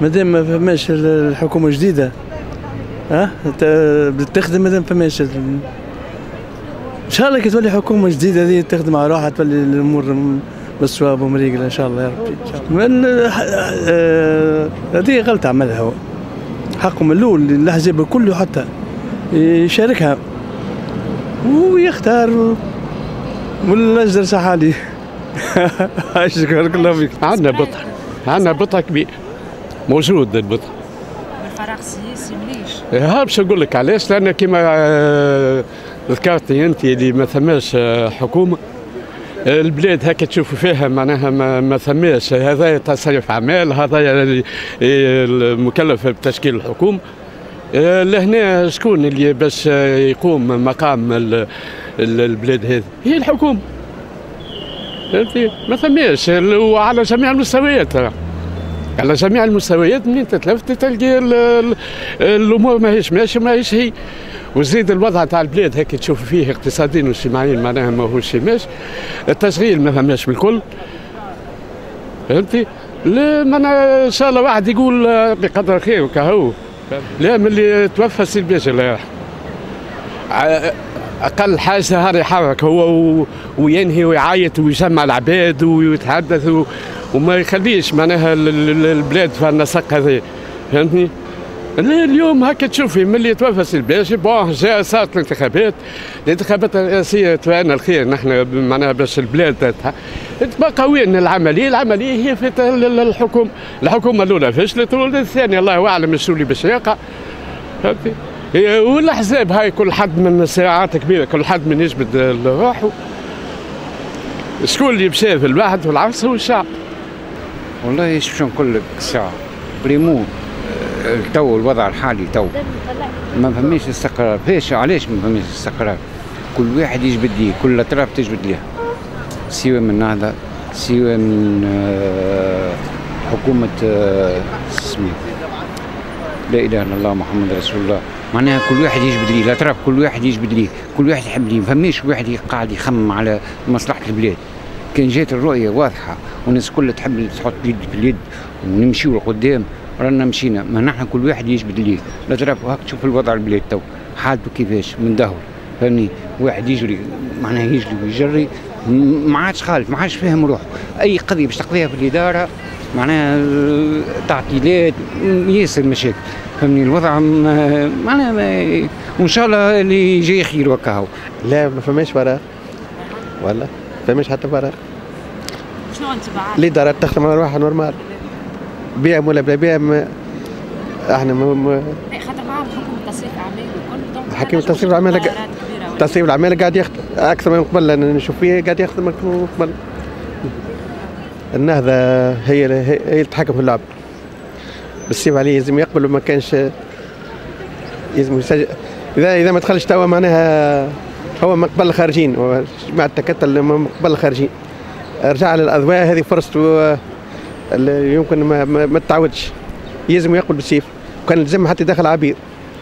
مادام ما فماش الحكومه جديده تخدم، مادام فماش ان شاء الله كي تولي حكومه جديده هذه تخدم على روحها، تولي الامور بالصواب ومريقله ان شاء الله يا ربي. هذه غلطه عملها هو، حقه من الاول الاحزاب كله حتى يشاركها ويختار ولا اجدر سحالي. شكرا الله فيك. عندنا بطء كبير موجود، البطء الفراغ السياسي مليش. باش نقول لك علاش، لان كيما ذكرتي انت اللي ما ثماش حكومه، البلاد هكا تشوفوا فيها معناها ما ثماش هذا تصريف اعمال، هذا المكلف بتشكيل الحكومه. لهنا شكون اللي باش يقوم مقام البلاد هذه؟ هي الحكومه. فهمتي؟ ما ثماش، وعلى جميع المستويات، على جميع المستويات. منين تتلفت تلقى الامور ماهيش ماشيه، ماهيش هي. وزيد الوضع تاع البلاد هيك تشوف فيه اقتصاديا واجتماعيا معناها ماهوش ماشي، التشغيل ما فماش من الكل. فهمتي؟ لا معناها ان شاء الله واحد يقول بقدر خير وكهو. لا ملي توفى السي الباشا الله يرحمه، اقل حاجه هذا يحرك هو وينهي ويعيط ويجمع العباد ويتحدث وما يخليش معناها البلاد في النسق هذا. فهمتني؟ اليوم هكا تشوفي ملي توفى السي الباشا بون جا صارت الانتخابات الرئاسيه تبعنا الخير نحن معناها باش البلاد تبقى وين العمليه هي في الحكومه الاولى فشلت، والثانيه الله اعلم شو اللي باش يقع. فهمتي؟ والاحزاب هاي كل حد من ساعات كبيره، كل حد من يجبد روحه. شكون اللي مشى في الواحد والعكس هو الشعب. والله شو نقول لك ساعه بريمو تو الوضع الحالي تو ما فماش استقرار. فيش علاش ما فماش استقرار؟ كل واحد يجبد ليه، كل اطراف تجبد ليها، سواء من النهضه سواء من حكومه اسمه لا اله الا الله محمد رسول الله. معناها كل واحد يجبد ليه، الاطراف كل واحد يجبد ليه، كل واحد يحب ليه. ما فماش واحد قاعد يخمم على مصلحه البلاد. كان جات الرؤيه واضحه والناس كلها تحب تحط اليد في اليد ونمشيو لقدام، رانا مشينا. ما نحن كل واحد يجبد ليه الاطراف. وهاك تشوف الوضع البلاد تو حالته كيفاش من دهور. فهمني؟ واحد يجري معناها يجري ويجري، ما عادش خالف، ما عادش فاهم روحه. اي قضيه باش تقضيها في الاداره معناها تعطيلات ياسر مشاكل. فهمني؟ الوضع معناها وان شاء الله اللي جاي خير وكاهو. لا ما فماش فراغ، ولا ما فماش حتى فراغ. شنو انطباعك؟ الاداره تخدم على روحها نورمال، بيعم ولا بلا بيعم احنا خاطر معاهم حكومه تصريف اعمال وكل حكيم تصريف الاعمال. تصريف الاعمال قاعد يخدم اكثر من قبل، لان نشوف فيه قاعد يخدم اكثر من قبل. النهضه هي اللي تتحكم في اللعب. بالسيف عليه لازم يقبل، وما كانش لازم يسجل. اذا ما دخلش توا معناها هو من قبل الخارجين، مع التكتل من قبل الخارجين. رجع للاضواء هذه فرصته يمكن ما تعودش، يلزم يقبل بالسيف، وكان لازم حتى يدخل عبيد.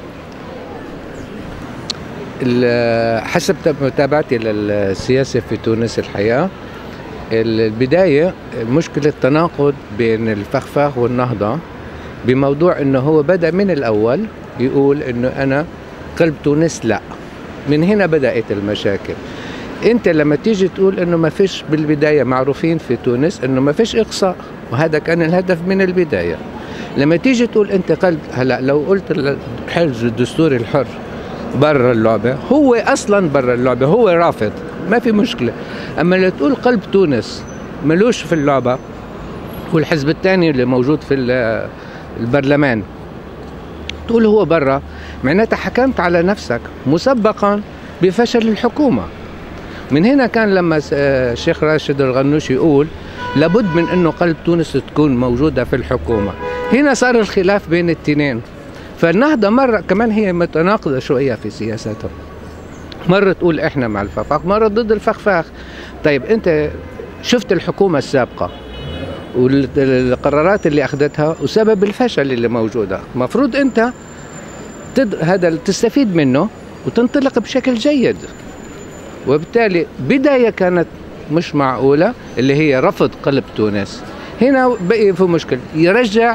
حسب متابعتي للسياسة في تونس الحقيقة، البداية مشكلة تناقض بين الفخفاخ والنهضة بموضوع انه هو بدأ من الاول يقول انه انا قلب تونس لا. من هنا بدأت المشاكل. انت لما تيجي تقول انه ما فيش بالبداية، معروفين في تونس انه ما فيش اقصاء، وهذا كان الهدف من البداية. لما تيجي تقول انت قلب، هلا لو قلت الحجز الدستوري الحر برا اللعبة، هو اصلا برا اللعبة، هو رافض، ما في مشكلة. اما لو تقول قلب تونس ملوش في اللعبة، والحزب الثاني اللي موجود في البرلمان تقول هو برا، معناتها حكمت على نفسك مسبقا بفشل الحكومة. من هنا كان لما الشيخ راشد الغنوشي يقول لابد من انه قلب تونس تكون موجودة في الحكومة، هنا صار الخلاف بين التنين. فالنهضة مرة كمان هي متناقضة شوية في سياستها، مرة تقول احنا مع الفخفاخ، مرة ضد الفخفاخ. طيب انت شفت الحكومة السابقة والقرارات اللي اخذتها وسبب الفشل اللي موجودة، المفروض انت هذا تستفيد منه وتنطلق بشكل جيد. وبالتالي بداية كانت مش معقولة اللي هي رفض قلب تونس. هنا بقي في مشكلة، يرجع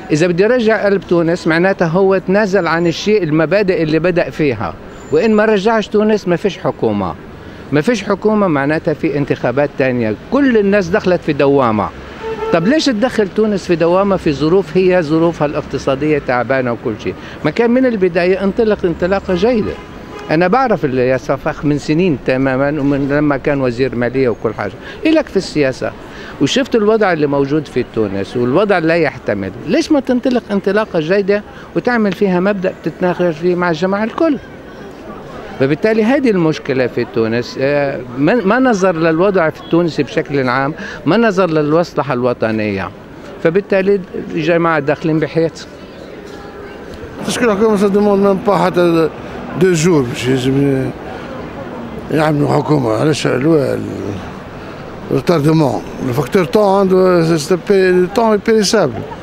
إذا بدي يرجع قلب تونس معناتها هو تنازل عن الشيء المبادئ اللي بدأ فيها، وإن ما رجعش تونس ما فيش حكومة. ما فيش حكومة معناتها في انتخابات تانية، كل الناس دخلت في دوامة. طب ليش تدخل تونس في دوامة في ظروف هي ظروفها الاقتصادية تعبانة وكل شيء؟ ما كان من البداية انطلق انطلاقة جيدة. أنا بعرف ياسر فخ من سنين تماما، ومن لما كان وزير مالية وكل حاجة، إلك في السياسة وشفت الوضع اللي موجود في تونس والوضع لا يحتمل. ليش ما تنطلق انطلاقة جيدة وتعمل فيها مبدأ تتناقش فيه مع الجماعة الكل؟ فبالتالي هذه المشكلة في تونس، ما نظر للوضع في تونس بشكل عام، ما نظر للمصلحة الوطنية، فبالتالي الجماعة داخلين بحيط. تشكي الحكومة سا دوموند ميم با حتى 2 جور باش يجب يعملوا حكومة. علاش الريتاردمون الفاكتور طون عنده طون بيريسابل.